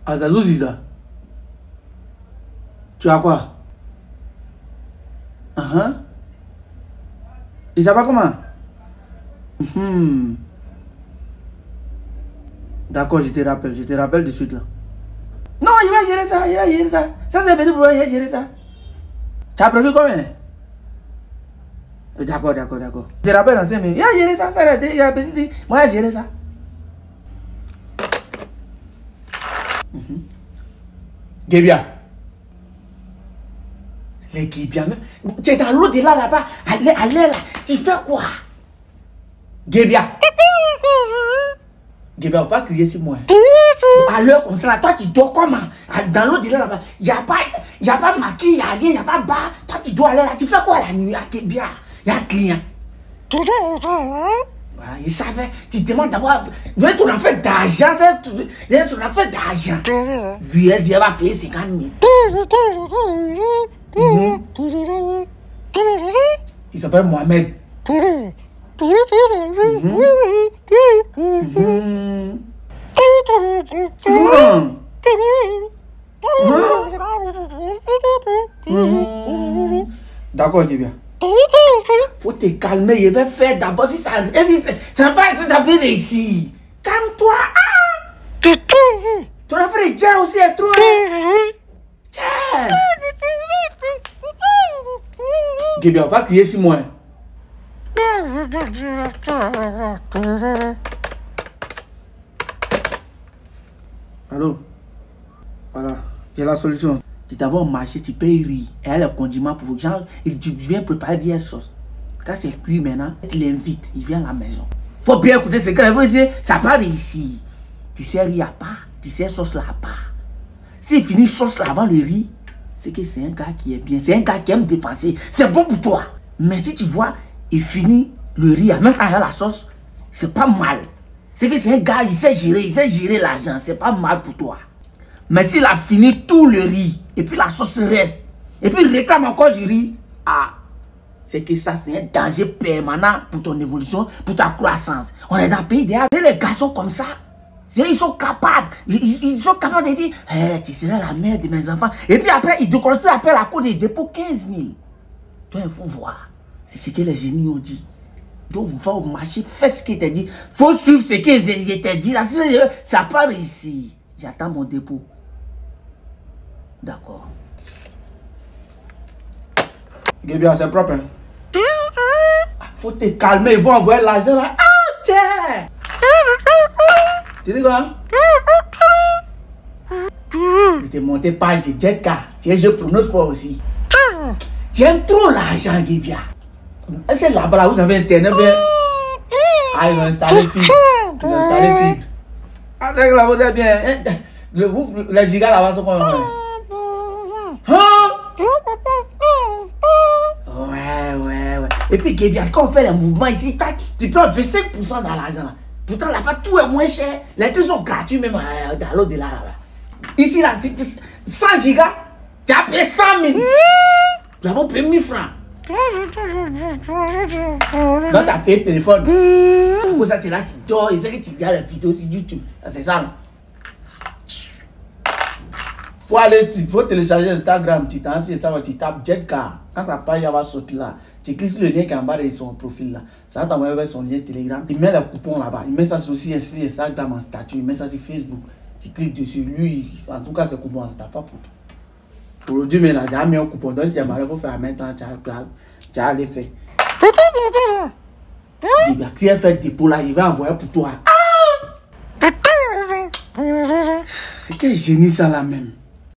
Azazou Ziza. Tu as quoi? Et ça va comment? D'accord, je te rappelle de suite là. Non, il va gérer ça, il va gérer ça. Ça c'est un petit problème, il va gérer ça. Tu as prévu combien? D'accord. Je te rappelle dans 5 minutes. Il va gérer ça, il a petit. Moi, il va gérer ça. Guébia. Les Guébia, tu es dans l'au-delà là-bas. Allez là. Tu fais quoi? Guébia. Guébia, on va crier sur moi. À l'heure comme ça, toi tu dors comment? Dans l'au-delà là-bas. Il n'y a pas maquis, il n'y a rien, il n'y a pas bas. Toi tu dois aller là. Tu fais quoi la nuit à Guébia? Il y a un client. Voilà, il savait. Tu demandes d'abord. Tu as fait d'argent. Tu as fait d'argent. Lui, elle va payer 50 000. Il s'appelle Mohamed. D'accord, Guébia. Faut te calmer, je vais faire d'abord si ça n'a pas réussi. Calme-toi. Ton affaire est déjà aussi est trop. Guébia, on va crier sur moi. Allô? Voilà, j'ai la solution. Tu t'en vas au marché, tu payes riz. Et elle a le condiment pour genre, tu viens préparer bien sauce. Quand c'est cuit maintenant, tu l'invites, il vient à la maison. Faut bien écouter ce qu'elle veut dire, ça part ici. Tu sais riz à part, tu sais sauce là à part. S'il finit sauce là avant le riz, c'est que c'est un gars qui est bien, c'est un gars qui aime dépenser. C'est bon pour toi. Mais si tu vois, il finit le riz en même temps avec la sauce, c'est pas mal. C'est que c'est un gars, il sait gérer l'argent, c'est pas mal pour toi. Mais s'il a fini tout le riz, et puis la sauce reste, et puis il réclame encore du riz, c'est que ça c'est un danger permanent pour ton évolution, pour ta croissance. On est dans le pays derrière, les garçons comme ça, ils sont capables, ils sont capables de dire, tu seras la mère de mes enfants. Et puis après, ils décrochent plus après la cour des dépôts 15 000. Toi, il faut voir, c'est ce que les génies ont dit. Donc, va au marché, fais ce qu'il t'a dit. Faut suivre ce que je t'ai dit. Là, ça part ici. J'attends mon dépôt. D'accord. Guébia, c'est propre. Hein? Faut te calmer. Ils vont envoyer l'argent là. Tiens! Tu dis quoi? Je t'ai monté par du jet car. Tiens, je prononce pas aussi. Tu aimes trop l'argent, Guébia. C'est là-bas, vous avez internet bien. Ils ont installé fibre. Ils ont installé fibre. Avec là, vous êtes bien. Les gigas là-bas sont combien? Ouais. Et puis, Guébia, quand on fait les mouvements ici, tu prends 25% dans l'argent. Pourtant, là-bas, tout est moins cher. Les trucs sont gratuits, même dans l'au-delà là-bas. Ici, là, 100 gigas, tu as payé 100 000. Tu as payé 1000 francs. Quand tu as payé le téléphone, pour ça, tu es là, tu dors, et c'est que tu regardes les vidéos sur YouTube. C'est ça. Faut télécharger Instagram, tu t'en sur Instagram, tu tapes Jetcar. Quand ça part, il va sortir là. Tu cliques sur le lien qui est en bas de son profil là. Ça va t'envoyer vers son lien Telegram. Il met le coupon là-bas. Il met ça sur Instagram en statut. Il met ça sur Facebook. Tu cliques dessus. Lui, en tout cas, c'est coupon. Ça t'a pas pour tout. Aujourd'hui, mais là, j'ai mis un coupon. Donc, si il faut faire en même temps, tu as les faits. Si elle fait dépôt là, il va envoyer pour toi. C'est quel génie ça là même.